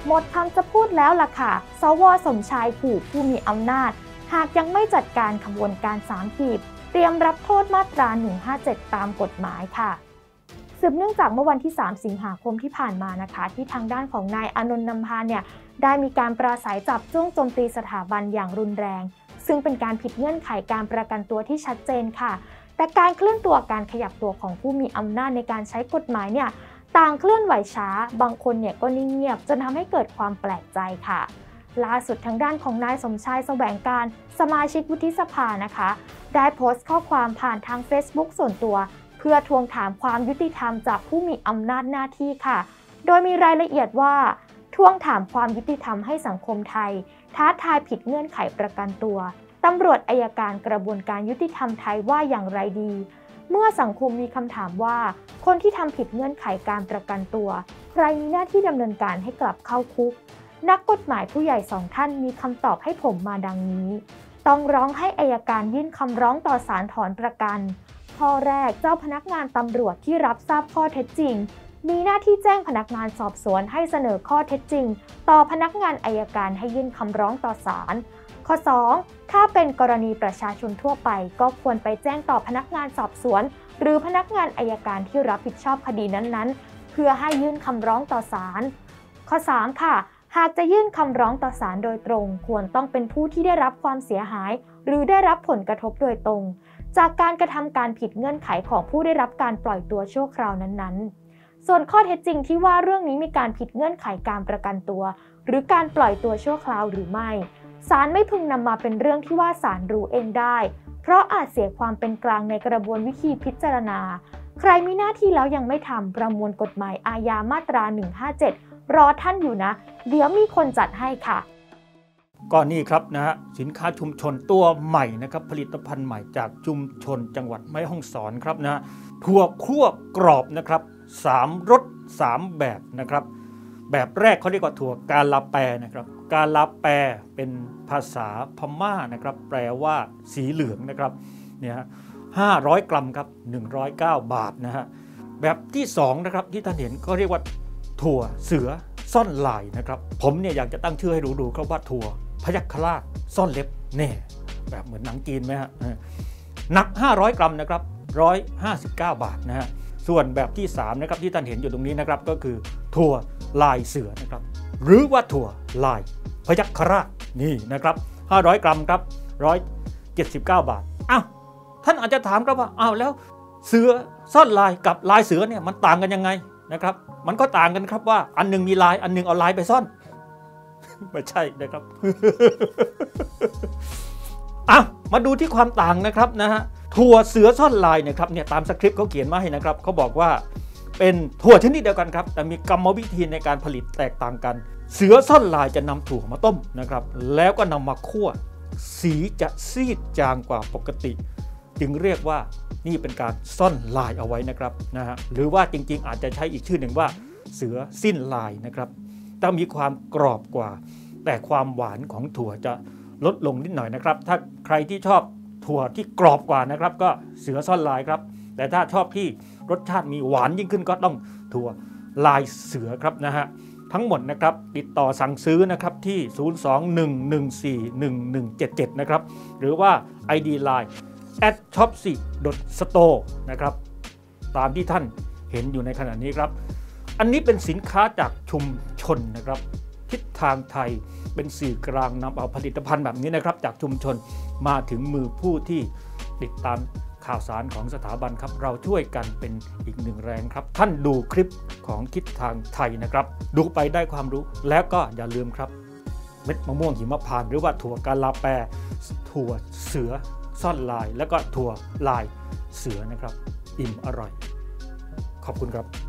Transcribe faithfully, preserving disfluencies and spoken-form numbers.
หมดคำจะพูดแล้วล่ะค่ะสวสมชายขู่ผู้มีอำนาจหากยังไม่จัดการขบวนการสามกีบเตรียมรับโทษมาตราหนึ่งห้าเจ็ดตามกฎหมายค่ะสืบเนื่องจากเมื่อวันที่สามสิงหาคมที่ผ่านมานะคะที่ทางด้านของนายอานนท์นำพาเนี่ยได้มีการปราศัยจับจ้วงโจมตีสถาบันอย่างรุนแรงซึ่งเป็นการผิดเงื่อนไขการประกันตัวที่ชัดเจนค่ะแต่การเคลื่อนตัวการขยับตัวของผู้มีอำนาจในการใช้กฎหมายเนี่ยต่างเคลื่อนไหวช้าบางคนเนี่ยก็นิ่งเงียบจนทำให้เกิดความแปลกใจค่ะล่าสุดทางด้านของนายสมชายแสวงการสมาชิกวุฒิสภานะคะได้โพสต์ข้อความผ่านทาง Facebook ส่วนตัวเพื่อทวงถามความยุติธรรมจากผู้มีอำนาจหน้าที่ค่ะโดยมีรายละเอียดว่าทวงถามความยุติธรรมให้สังคมไทยท้าทายผิดเงื่อนไขประกันตัวตำรวจอัยการกระบวนการยุติธรรมไทยว่าอย่างไรดีเมื่อสังคมมีคำถามว่าคนที่ทำผิดเงื่อนไขการประกันตัวใครมีหน้าที่ดำเนินการให้กลับเข้าคุกนักกฎหมายผู้ใหญ่สองท่านมีคำตอบให้ผมมาดังนี้ต้องร้องให้อัยการยื่นคำร้องต่อศาลถอนประกันข้อแรกเจ้าพนักงานตำรวจที่รับทราบข้อเท็จจริงมีหน้าที่แจ้งพนักงานสอบสวนให้เสนอข้อเท็จจริงต่อพนักงานอัยการให้ยื่นคำร้องต่อศาลข้อสองถ้าเป็นกรณีประชาชนทั่วไปก็ควรไปแจ้งต่อพนักงานสอบสวนหรือพนักงานอัยการที่รับผิดชอบคดีนั้นๆเพื่อให้ยื่นคำร้องต่อศาลข้อสามค่ะหากจะยื่นคำร้องต่อศาลโดยตรงควรต้องเป็นผู้ที่ได้รับความเสียหายหรือได้รับผลกระทบโดยตรงจากการกระทำการผิดเงื่อนไขของผู้ได้รับการปล่อยตัวชั่วคราวนั้นๆส่วนข้อเท็จจริงที่ว่าเรื่องนี้มีการผิดเงื่อนไขการประกันตัวหรือการปล่อยตัวชั่วคราวหรือไม่ศาลไม่พึงนำมาเป็นเรื่องที่ว่าศาลรู้เองได้เพราะอาจเสียความเป็นกลางในกระบวนวิธีพิจารณาใครมีหน้าที่แล้วยังไม่ทำประมวลกฎหมายอาญามาตราหนึ่งห้าเจ็ดรอท่านอยู่นะเดี๋ยวมีคนจัดให้ค่ะก็นี่ครับนะฮะสินค้าชุมชนตัวใหม่นะครับผลิตภัณฑ์ใหม่จากชุมชนจังหวัดแม่ฮ่องสอนครับนะถั่วคั่วกรอบนะครับสามรสสามแบบนะครับแบบแรกเขาเรียกว่าถั่วกาลาแปนะครับกาลาแปเป็นภาษาพม่านะครับแปลว่าสีเหลืองนะครับเนี่ยห้าร้อยกรัมครับหนึ่งร้อยเก้าบาทนะฮะแบบที่สองนะครับที่ท่านเห็นก็เรียกว่าถั่วเสือซ่อนลายนะครับผมเนี่ยอยากจะตั้งชื่อให้ดูๆครับว่าถั่วพยัคฆราชซ่อนเล็บแน่แบบเหมือนหนังจีนไหมฮะหนักห้าร้อยกรัมนะครับหนึ่งร้อยห้าสิบเก้าบาทนะฮะส่วนแบบที่สามนะครับที่ท่านเห็นอยู่ตรงนี้นะครับก็คือถั่วลายเสือนะครับหรือว่าถั่วลายพยัคฆราชนี่นะครับห้าร้อยกรัมครับหนึ่งร้อยเจ็ดสิบเก้าบาทอ้าวท่านอาจจะถามครับว่าอ้าวแล้วเสือซ่อนลายกับลายเสือเนี่ยมันต่างกันยังไงนะครับมันก็ต่างกันครับว่าอันนึงมีลายอันนึงเอาลายไปซ่อนไม่ใช่นะครับ อ่ะมาดูที่ความต่างนะครับนะฮะถั่วเสือซ่อนลายเนี่ยครับเนี่ยตามสคริปต์เขาเขียนมาให้นะครับเขาบอกว่าเป็นถั่วชนิดเดียวกันครับแต่มีกรรมวิธีในการผลิตแตกต่างกันเสือซ่อนลายจะนำถั่วมาต้มนะครับแล้วก็นำมาคั่วสีจะซีดจางกว่าปกติจึงเรียกว่านี่เป็นการซ่อนลายเอาไว้นะครับนะฮะหรือว่าจริงๆอาจจะใช้อีกชื่อหนึ่งว่าเสือสิ้นลายนะครับแต่มีความกรอบกว่าแต่ความหวานของถั่วจะลดลงนิดหน่อยนะครับถ้าใครที่ชอบถั่วที่กรอบกว่านะครับก็เสือซ่อนลายครับแต่ถ้าชอบที่รสชาติมีหวานยิ่งขึ้นก็ต้องถั่วลายเสือครับนะฮะทั้งหมดนะครับติดต่อสั่งซื้อนะครับที่ศูนย์ สอง หนึ่ง หนึ่ง สี่ หนึ่ง หนึ่ง เจ็ด เจ็ดนะครับหรือว่า ไอ ดี ไลน์ แอท ช็อปซี่ ดอท สโตร์ นะครับตามที่ท่านเห็นอยู่ในขณะนี้ครับอันนี้เป็นสินค้าจากชุมชนนะครับทิศทางไทยเป็นสื่อกลางนำเอาผลิตภัณฑ์แบบนี้นะครับจากชุมชนมาถึงมือผู้ที่ติดตามข่าวสารของสถาบันครับเราช่วยกันเป็นอีกหนึ่งแรงครับท่านดูคลิปของทิศทางไทยนะครับดูไปได้ความรู้แล้วก็อย่าลืมครับเม็ดมะม่วงหิมพานต์หรือว่าถั่วกาลาแปถั่วเสือซ่อนลายแล้วก็ถั่วลายเสือนะครับอิ่มอร่อยขอบคุณครับ